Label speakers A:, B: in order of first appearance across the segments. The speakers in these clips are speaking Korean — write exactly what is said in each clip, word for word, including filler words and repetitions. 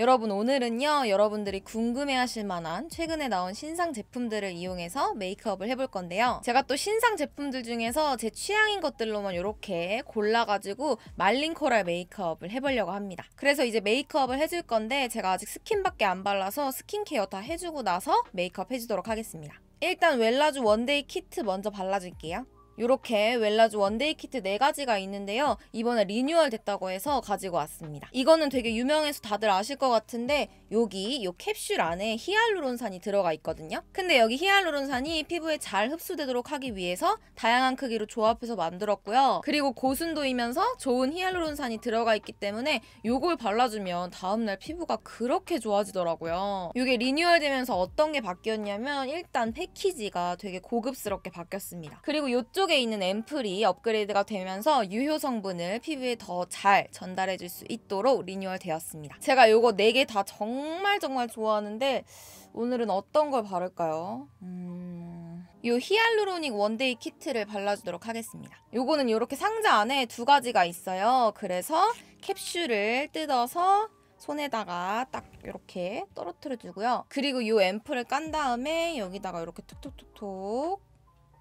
A: 여러분, 오늘은요 여러분들이 궁금해하실 만한 최근에 나온 신상 제품들을 이용해서 메이크업을 해볼 건데요. 제가 또 신상 제품들 중에서 제 취향인 것들로만 이렇게 골라가지고 말린 코랄 메이크업을 해보려고 합니다. 그래서 이제 메이크업을 해줄 건데 제가 아직 스킨밖에 안 발라서 스킨케어 다 해주고 나서 메이크업 해주도록 하겠습니다. 일단 웰라쥬 원데이 키트 먼저 발라줄게요. 요렇게 웰라쥬 원데이 키트 네 가지가 있는데요. 이번에 리뉴얼 됐다고 해서 가지고 왔습니다. 이거는 되게 유명해서 다들 아실 것 같은데 여기 요 캡슐 안에 히알루론산이 들어가 있거든요. 근데 여기 히알루론산이 피부에 잘 흡수되도록 하기 위해서 다양한 크기로 조합해서 만들었고요. 그리고 고순도이면서 좋은 히알루론산이 들어가 있기 때문에 요걸 발라주면 다음날 피부가 그렇게 좋아지더라고요. 이게 리뉴얼 되면서 어떤 게 바뀌었냐면 일단 패키지가 되게 고급스럽게 바뀌었습니다. 그리고 요쪽 쪽에 있는 앰플이 업그레이드가 되면서 유효 성분을 피부에 더 잘 전달해줄 수 있도록 리뉴얼 되었습니다. 제가 요거 네 개 다 정말 정말 좋아하는데 오늘은 어떤 걸 바를까요? 음... 요 히알루로닉 원데이 키트를 발라주도록 하겠습니다. 요거는 요렇게 상자 안에 두 가지가 있어요. 그래서 캡슐을 뜯어서 손에다가 딱 이렇게 떨어뜨려 주고요. 그리고 요 앰플을 깐 다음에 여기다가 이렇게 톡톡톡톡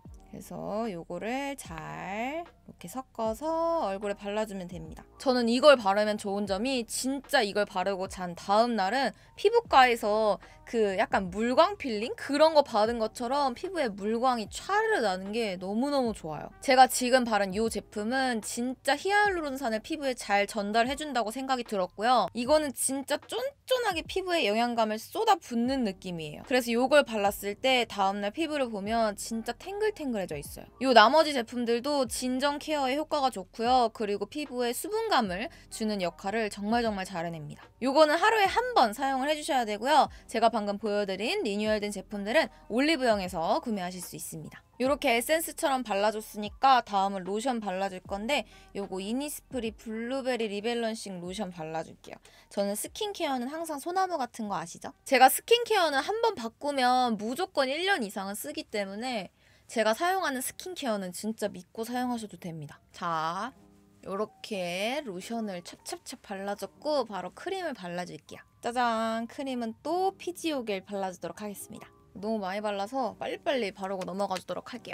A: 그래서 요거를 잘 이렇게 섞어서 얼굴에 발라주면 됩니다. 저는 이걸 바르면 좋은 점이 진짜 이걸 바르고 잔 다음 날은 피부과에서 그 약간 물광 필링? 그런 거 받은 것처럼 피부에 물광이 촤르르 나는 게 너무너무 좋아요. 제가 지금 바른 이 제품은 진짜 히알루론산을 피부에 잘 전달해준다고 생각이 들었고요. 이거는 진짜 쫀쫀하게 피부에 영양감을 쏟아붓는 느낌이에요. 그래서 이걸 발랐을 때 다음날 피부를 보면 진짜 탱글탱글해져 있어요. 이 나머지 제품들도 진정 케어에 효과가 좋고요. 그리고 피부에 수분감을 주는 역할을 정말 정말 잘 해냅니다. 이거는 하루에 한 번 사용을 해주셔야 되고요. 제가 방금 보여드린 리뉴얼된 제품들은 올리브영에서 구매하실 수 있습니다. 이렇게 에센스처럼 발라줬으니까 다음은 로션 발라줄 건데 요거 이니스프리 블루베리 리밸런싱 로션 발라줄게요. 저는 스킨케어는 항상 소나무 같은 거 아시죠? 제가 스킨케어는 한 번 바꾸면 무조건 일 년 이상은 쓰기 때문에 제가 사용하는 스킨케어는 진짜 믿고 사용하셔도 됩니다. 자, 요렇게 로션을 찹찹찹 발라줬고 바로 크림을 발라줄게요. 짜잔! 크림은 또 피지오겔 발라주도록 하겠습니다. 너무 많이 발라서 빨리빨리 바르고 넘어가주도록 할게요.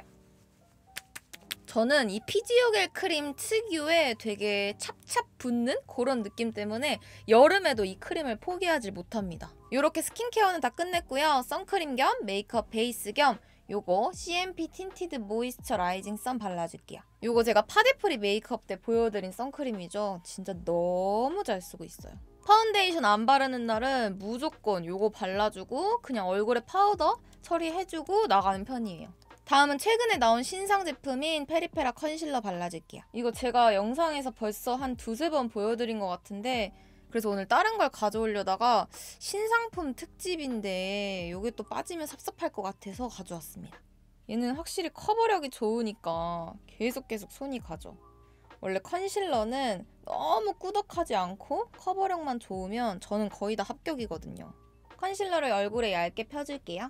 A: 저는 이 피지오겔 크림 특유의 되게 찹찹 붙는 그런 느낌 때문에 여름에도 이 크림을 포기하지 못합니다. 이렇게 스킨케어는 다 끝냈고요. 선크림 겸 메이크업 베이스 겸 요거 씨엠피 틴티드 모이스처라이징 선 발라줄게요. 요거 제가 파데프리 메이크업 때 보여드린 선크림이죠. 진짜 너무 잘 쓰고 있어요. 파운데이션 안 바르는 날은 무조건 요거 발라주고 그냥 얼굴에 파우더 처리해주고 나가는 편이에요. 다음은 최근에 나온 신상 제품인 페리페라 컨실러 발라줄게요. 이거 제가 영상에서 벌써 한 두세 번 보여드린 것 같은데 그래서 오늘 다른 걸 가져오려다가 신상품 특집인데 요게 또 빠지면 섭섭할 것 같아서 가져왔습니다. 얘는 확실히 커버력이 좋으니까 계속 계속 손이 가죠. 원래 컨실러는 너무 꾸덕하지 않고 커버력만 좋으면 저는 거의 다 합격이거든요. 컨실러를 얼굴에 얇게 펴줄게요.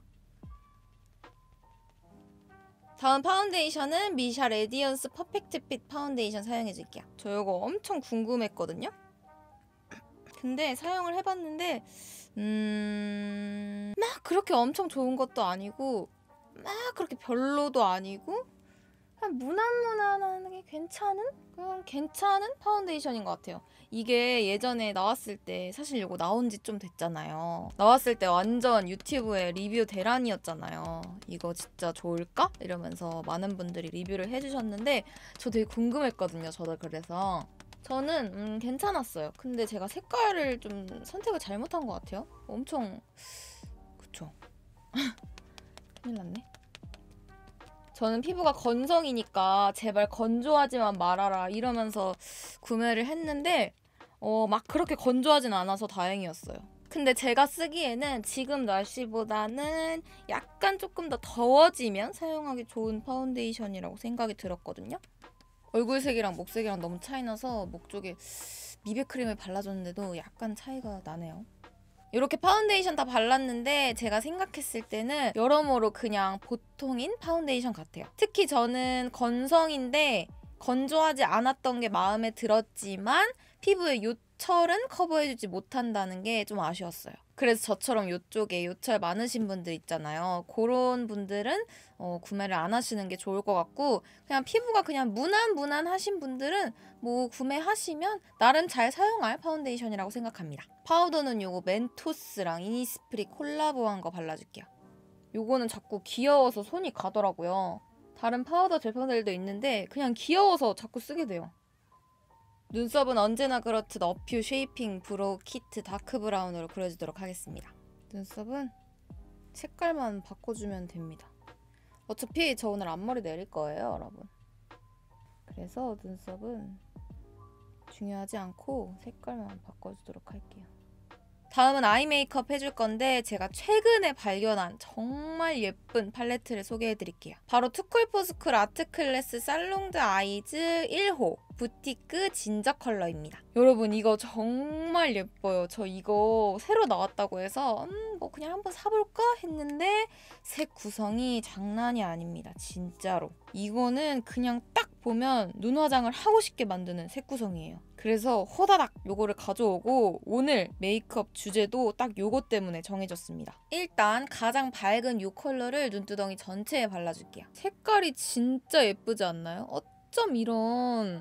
A: 다음 파운데이션은 미샤 레디언스 퍼펙트 핏 파운데이션 사용해줄게요. 저 이거 엄청 궁금했거든요. 근데 사용을 해봤는데 음... 막 그렇게 엄청 좋은 것도 아니고 막 그렇게 별로도 아니고 그냥 무난무난하게 괜찮은? 그냥 괜찮은 파운데이션인 것 같아요. 이게 예전에 나왔을 때 사실 이거 나온 지 좀 됐잖아요. 나왔을 때 완전 유튜브에 리뷰 대란이었잖아요. 이거 진짜 좋을까? 이러면서 많은 분들이 리뷰를 해주셨는데 저 되게 궁금했거든요. 저도 그래서 저는 음, 괜찮았어요. 근데 제가 색깔을 좀 선택을 잘못한 것 같아요. 엄청 그쵸? 큰일 났네. 저는 피부가 건성이니까 제발 건조하지만 말아라 이러면서 구매를 했는데 어, 막 그렇게 건조하진 않아서 다행이었어요. 근데 제가 쓰기에는 지금 날씨보다는 약간 조금 더 더워지면 사용하기 좋은 파운데이션이라고 생각이 들었거든요. 얼굴색이랑 목색이랑 너무 차이 나서 목 쪽에 미백 크림을 발라줬는데도 약간 차이가 나네요. 이렇게 파운데이션 다 발랐는데 제가 생각했을 때는 여러모로 그냥 보통인 파운데이션 같아요. 특히 저는 건성인데 건조하지 않았던 게 마음에 들었지만 피부에 요철은 커버해주지 못한다는 게 좀 아쉬웠어요. 그래서 저처럼 요쪽에 요철 많으신 분들 있잖아요. 그런 분들은 어, 구매를 안 하시는 게 좋을 것 같고, 그냥 피부가 그냥 무난무난하신 분들은 뭐 구매하시면 나름 잘 사용할 파운데이션이라고 생각합니다. 파우더는 요거 멘토스랑 이니스프리 콜라보한 거 발라줄게요. 요거는 자꾸 귀여워서 손이 가더라고요. 다른 파우더 제품들도 있는데 그냥 귀여워서 자꾸 쓰게 돼요. 눈썹은 언제나 그렇듯 어퓨 쉐이핑 브로우 키트 다크 브라운으로 그려주도록 하겠습니다. 눈썹은 색깔만 바꿔주면 됩니다. 어차피 저 오늘 앞머리 내릴 거예요, 여러분. 그래서 눈썹은 중요하지 않고 색깔만 바꿔주도록 할게요. 다음은 아이 메이크업 해줄 건데 제가 최근에 발견한 정말 예쁜 팔레트를 소개해드릴게요. 바로 투쿨포스쿨 아트클래스 살롱드 아이즈 일 호 부티크 진저 컬러입니다. 여러분 이거 정말 예뻐요. 저 이거 새로 나왔다고 해서 음, 뭐 그냥 한번 사볼까 했는데 색 구성이 장난이 아닙니다. 진짜로. 이거는 그냥 딱 보면 눈 화장을 하고 싶게 만드는 색 구성이에요. 그래서 호다닥 요거를 가져오고 오늘 메이크업 주제도 딱 요거 때문에 정해졌습니다. 일단 가장 밝은 요 컬러를 눈두덩이 전체에 발라줄게요. 색깔이 진짜 예쁘지 않나요? 어쩜 이런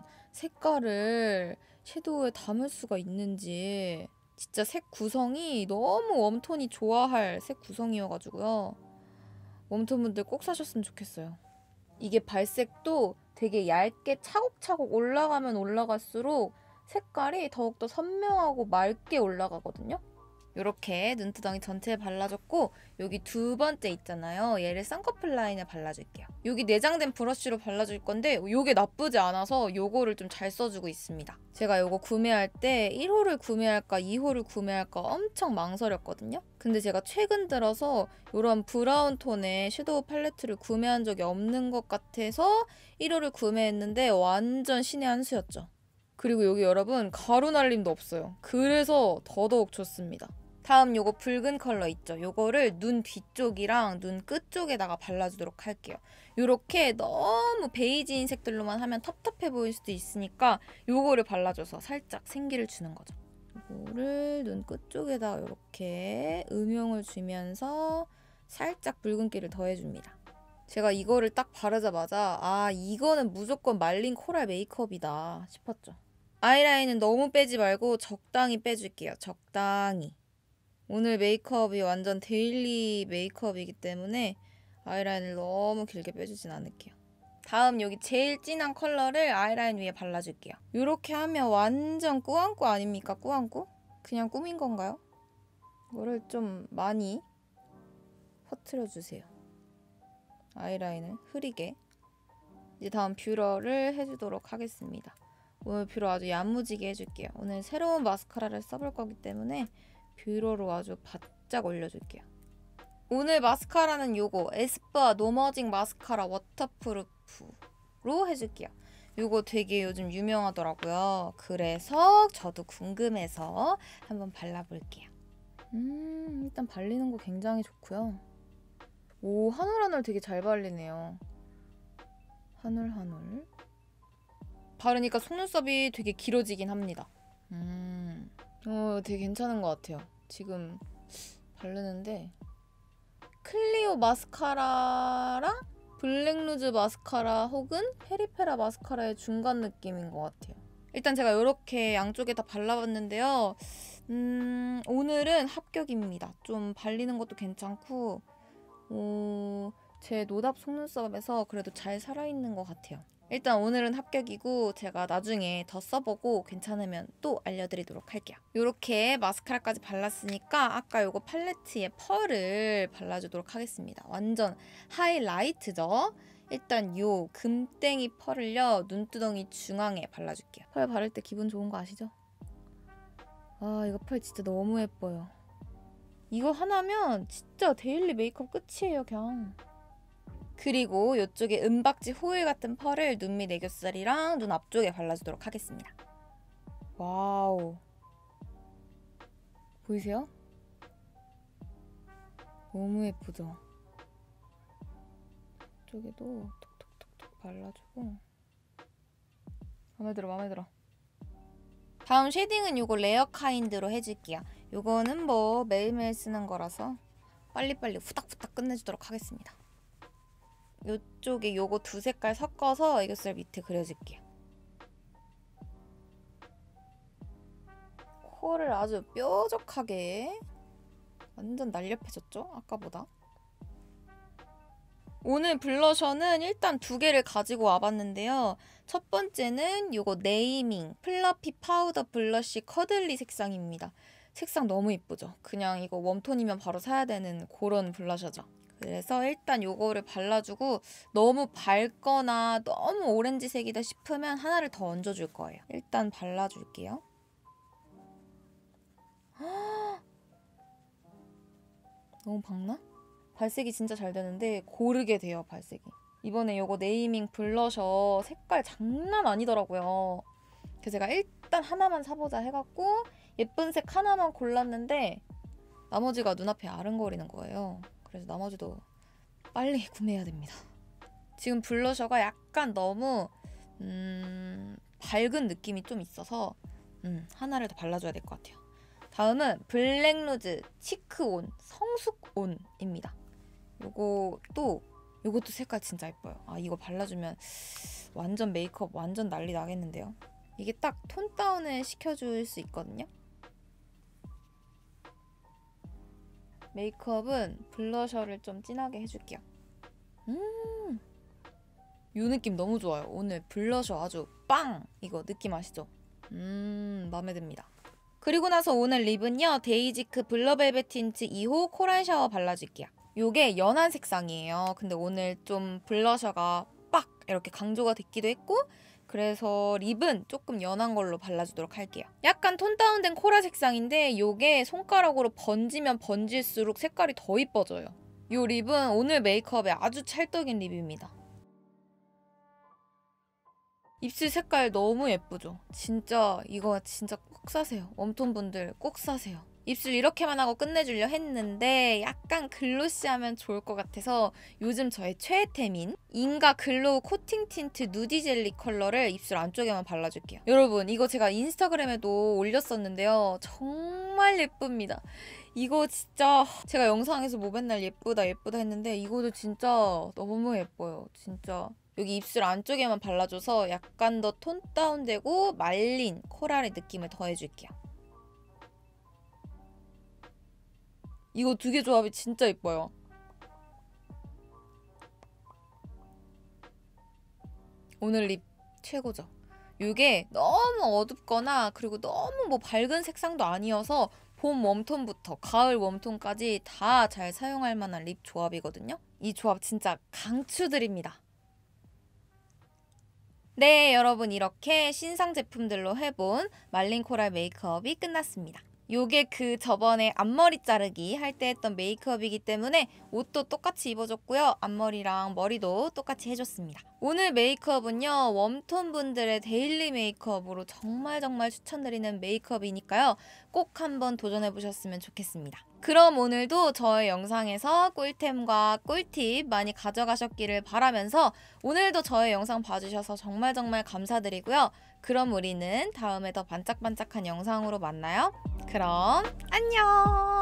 A: 색깔을 섀도우에 담을 수가 있는지. 진짜 색 구성이 너무 웜톤이 좋아할 색 구성이어가지고요. 웜톤분들 꼭 사셨으면 좋겠어요. 이게 발색도 되게 얇게 차곡차곡 올라가면 올라갈수록 색깔이 더욱더 선명하고 맑게 올라가거든요. 이렇게 눈두덩이 전체에 발라줬고 여기 두 번째 있잖아요. 얘를 쌍꺼풀 라인에 발라줄게요. 여기 내장된 브러쉬로 발라줄 건데 이게 나쁘지 않아서 이거를 좀 잘 써주고 있습니다. 제가 이거 구매할 때 일 호를 구매할까 이 호를 구매할까 엄청 망설였거든요. 근데 제가 최근 들어서 이런 브라운 톤의 섀도우 팔레트를 구매한 적이 없는 것 같아서 일 호를 구매했는데 완전 신의 한 수였죠. 그리고 여기 여러분 가루 날림도 없어요. 그래서 더더욱 좋습니다. 다음 요거 붉은 컬러 있죠? 요거를 눈 뒤쪽이랑 눈 끝쪽에다가 발라주도록 할게요. 요렇게 너무 베이지인 색들로만 하면 텁텁해 보일 수도 있으니까 요거를 발라줘서 살짝 생기를 주는 거죠. 요거를 눈 끝쪽에다가 요렇게 음영을 주면서 살짝 붉은기를 더해줍니다. 제가 이거를 딱 바르자마자 아 이거는 무조건 말린 코랄 메이크업이다 싶었죠. 아이라인은 너무 빼지 말고 적당히 빼줄게요. 적당히. 오늘 메이크업이 완전 데일리 메이크업이기 때문에 아이라인을 너무 길게 빼주진 않을게요. 다음 여기 제일 진한 컬러를 아이라인 위에 발라줄게요. 이렇게 하면 완전 꾸안꾸 아닙니까? 꾸안꾸? 그냥 꾸민 건가요? 이거를 좀 많이 퍼트려주세요. 아이라인을 흐리게. 이제 다음 뷰러를 해주도록 하겠습니다. 오늘 뷰러 아주 야무지게 해줄게요. 오늘 새로운 마스카라를 써볼 거기 때문에 뷰러로 아주 바짝 올려줄게요. 오늘 마스카라는 요거 에스쁘아 노머징 마스카라 워터프루프로 해줄게요. 요거 되게 요즘 유명하더라고요. 그래서 저도 궁금해서 한번 발라볼게요. 음 일단 발리는 거 굉장히 좋고요. 오 한올 한올 되게 잘 발리네요. 한올 한올. 바르니까 속눈썹이 되게 길어지긴 합니다. 음, 어, 되게 괜찮은 것 같아요. 지금 바르는데 클리오 마스카라랑 블랙루즈 마스카라 혹은 페리페라 마스카라의 중간 느낌인 것 같아요. 일단 제가 이렇게 양쪽에 다 발라봤는데요. 음, 오늘은 합격입니다. 좀 발리는 것도 괜찮고 어, 제 노답 속눈썹에서 그래도 잘 살아있는 것 같아요. 일단 오늘은 합격이고 제가 나중에 더 써보고 괜찮으면 또 알려드리도록 할게요. 이렇게 마스카라까지 발랐으니까 아까 요거 팔레트에 펄을 발라주도록 하겠습니다. 완전 하이라이트죠? 일단 요 금땡이 펄을요 눈두덩이 중앙에 발라줄게요. 펄 바를 때 기분 좋은 거 아시죠? 아 이거 펄 진짜 너무 예뻐요. 이거 하나면 진짜 데일리 메이크업 끝이에요 그냥. 그리고 이쪽에 은박지 호일 같은 펄을 눈 밑 애교살이랑 눈 앞쪽에 발라주도록 하겠습니다. 와우. 보이세요? 너무 예쁘죠? 이쪽에도 톡톡톡톡 발라주고 마음에 들어 마음에 들어. 다음 쉐딩은 요거 레어 카인드로 해줄게요. 요거는 뭐 매일매일 쓰는 거라서 빨리빨리 후닥후닥 끝내주도록 하겠습니다. 요쪽에 요거 두 색깔 섞어서 애교살 밑에 그려줄게요. 코를 아주 뾰족하게 완전 날렵해졌죠? 아까보다. 오늘 블러셔는 일단 두 개를 가지고 와봤는데요. 첫 번째는 요거 네이밍 플러피 파우더 블러쉬 커들리 색상입니다. 색상 너무 이쁘죠? 그냥 이거 웜톤이면 바로 사야 되는 그런 블러셔죠. 그래서 일단 요거를 발라주고 너무 밝거나 너무 오렌지색이다 싶으면 하나를 더 얹어줄 거예요. 일단 발라줄게요. 너무 밝나? 발색이 진짜 잘 되는데 고르게 돼요, 발색이. 이번에 요거 네이밍 블러셔 색깔 장난 아니더라고요. 그래서 제가 일단 하나만 사보자 해갖고 예쁜 색 하나만 골랐는데 나머지가 눈앞에 아른거리는 거예요. 그래서 나머지도 빨리 구매해야 됩니다. 지금 블러셔가 약간 너무 음, 밝은 느낌이 좀 있어서 음, 하나를 더 발라줘야 될 것 같아요. 다음은 블랙루즈 치크온 성숙온입니다. 요것도 요것도 색깔 진짜 예뻐요. 아, 이거 발라주면 완전 메이크업 완전 난리 나겠는데요. 이게 딱 톤 다운을 시켜줄 수 있거든요. 메이크업은 블러셔를 좀 진하게 해줄게요. 음, 요 느낌 너무 좋아요. 오늘 블러셔 아주 빵! 이거 느낌 아시죠? 음, 마음에 듭니다. 그리고 나서 오늘 립은요, 데이지크 블러벨벳 틴트 이 호 코랄 샤워 발라줄게요. 요게 연한 색상이에요. 근데 오늘 좀 블러셔가 빡! 이렇게 강조가 됐기도 했고, 그래서 립은 조금 연한 걸로 발라주도록 할게요. 약간 톤 다운된 코랄 색상인데 요게 손가락으로 번지면 번질수록 색깔이 더 이뻐져요. 요 립은 오늘 메이크업에 아주 찰떡인 립입니다. 입술 색깔 너무 예쁘죠? 진짜 이거 진짜 꼭 사세요. 웜톤 분들 꼭 사세요. 입술 이렇게만 하고 끝내주려 했는데 약간 글로시하면 좋을 것 같아서 요즘 저의 최애템인 인가 글로우 코팅 틴트 누디 젤리 컬러를 입술 안쪽에만 발라줄게요. 여러분 이거 제가 인스타그램에도 올렸었는데요. 정말 예쁩니다. 이거 진짜 제가 영상에서 뭐 맨날 예쁘다 예쁘다 했는데 이거도 진짜 너무 예뻐요. 진짜 여기 입술 안쪽에만 발라줘서 약간 더 톤 다운되고 말린 코랄의 느낌을 더해줄게요. 이거 두 개 조합이 진짜 예뻐요. 오늘 립 최고죠. 이게 너무 어둡거나 그리고 너무 뭐 밝은 색상도 아니어서 봄 웜톤부터 가을 웜톤까지 다 잘 사용할 만한 립 조합이거든요. 이 조합 진짜 강추드립니다. 네, 여러분 이렇게 신상 제품들로 해본 말린 코랄 메이크업이 끝났습니다. 요게 그 저번에 앞머리 자르기 할 때 했던 메이크업이기 때문에 옷도 똑같이 입어줬고요. 앞머리랑 머리도 똑같이 해줬습니다. 오늘 메이크업은요. 웜톤 분들의 데일리 메이크업으로 정말 정말 추천드리는 메이크업이니까요. 꼭 한번 도전해보셨으면 좋겠습니다. 그럼 오늘도 저의 영상에서 꿀템과 꿀팁 많이 가져가셨기를 바라면서 오늘도 저의 영상 봐주셔서 정말 정말 감사드리고요. 그럼 우리는 다음에 더 반짝반짝한 영상으로 만나요. 그럼 안녕!